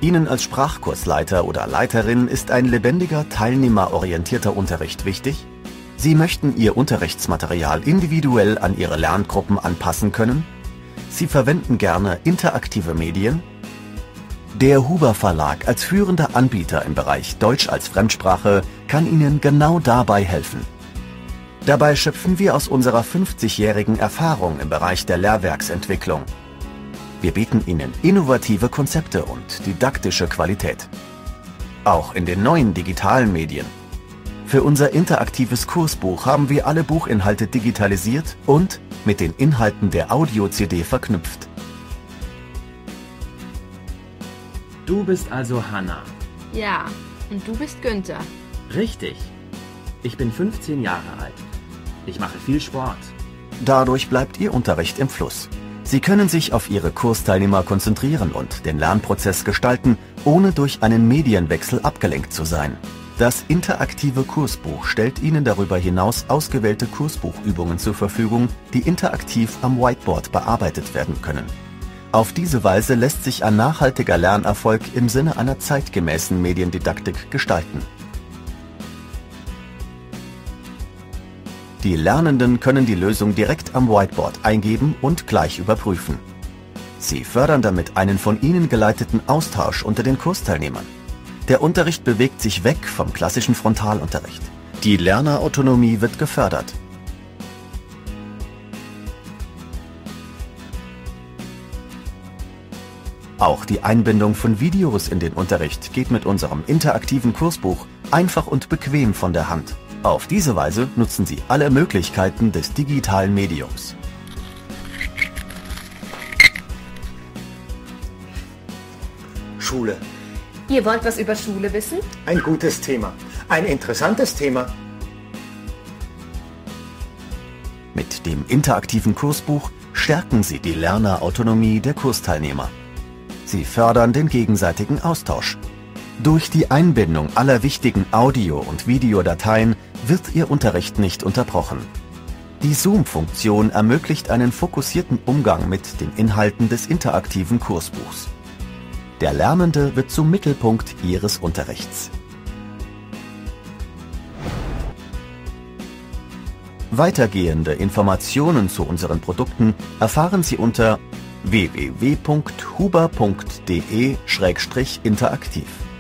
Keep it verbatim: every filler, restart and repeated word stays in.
Ihnen als Sprachkursleiter oder Leiterin ist ein lebendiger, teilnehmerorientierter Unterricht wichtig? Sie möchten Ihr Unterrichtsmaterial individuell an Ihre Lerngruppen anpassen können? Sie verwenden gerne interaktive Medien? Der Huber Verlag als führender Anbieter im Bereich Deutsch als Fremdsprache kann Ihnen genau dabei helfen. Dabei schöpfen wir aus unserer fünfzigjährigen Erfahrung im Bereich der Lehrwerksentwicklung. Wir bieten Ihnen innovative Konzepte und didaktische Qualität. Auch in den neuen digitalen Medien. Für unser interaktives Kursbuch haben wir alle Buchinhalte digitalisiert und mit den Inhalten der Audio-C D verknüpft. Du bist also Hanna. Ja, und du bist Günther. Richtig. Ich bin fünfzehn Jahre alt. Ich mache viel Sport. Dadurch bleibt Ihr Unterricht im Fluss. Sie können sich auf Ihre Kursteilnehmer konzentrieren und den Lernprozess gestalten, ohne durch einen Medienwechsel abgelenkt zu sein. Das interaktive Kursbuch stellt Ihnen darüber hinaus ausgewählte Kursbuchübungen zur Verfügung, die interaktiv am Whiteboard bearbeitet werden können. Auf diese Weise lässt sich ein nachhaltiger Lernerfolg im Sinne einer zeitgemäßen Mediendidaktik gestalten. Die Lernenden können die Lösung direkt am Whiteboard eingeben und gleich überprüfen. Sie fördern damit einen von ihnen geleiteten Austausch unter den Kursteilnehmern. Der Unterricht bewegt sich weg vom klassischen Frontalunterricht. Die Lernerautonomie wird gefördert. Auch die Einbindung von Videos in den Unterricht geht mit unserem interaktiven Kursbuch einfach und bequem von der Hand. Auf diese Weise nutzen Sie alle Möglichkeiten des digitalen Mediums. Schule. Ihr wollt was über Schule wissen? Ein gutes Thema. Ein interessantes Thema. Mit dem interaktiven Kursbuch stärken Sie die Lernerautonomie der Kursteilnehmer. Sie fördern den gegenseitigen Austausch. Durch die Einbindung aller wichtigen Audio- und Videodateien wird Ihr Unterricht nicht unterbrochen. Die Zoom-Funktion ermöglicht einen fokussierten Umgang mit den Inhalten des interaktiven Kursbuchs. Der Lernende wird zum Mittelpunkt Ihres Unterrichts. Weitergehende Informationen zu unseren Produkten erfahren Sie unter w w w punkt huber punkt de Schrägstrich interaktiv.